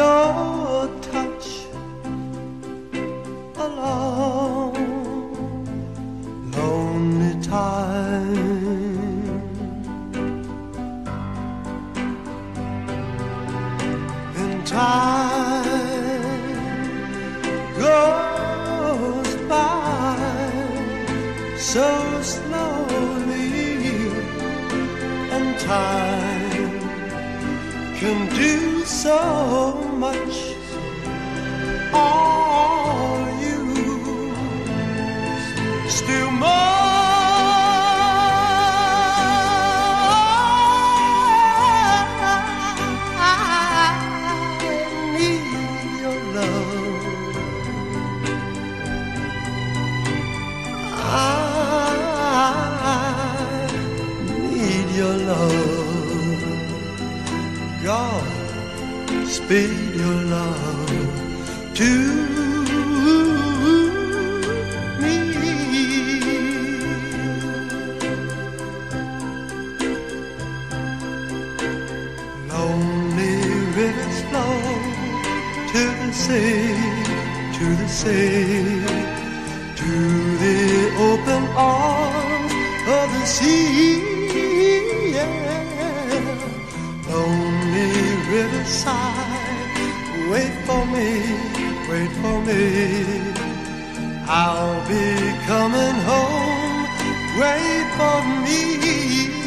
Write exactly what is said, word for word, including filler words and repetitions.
your touch a long, lonely time. And time goes by so slowly, and time can do so much. Are you still more? I need your love. I need your love. God, speed your love to me. Lonely rivers flow to the sea, to the sea, to the open arms of the sea. Yeah. Lonely riverside, wait for me, wait for me. I'll be coming home, wait for me.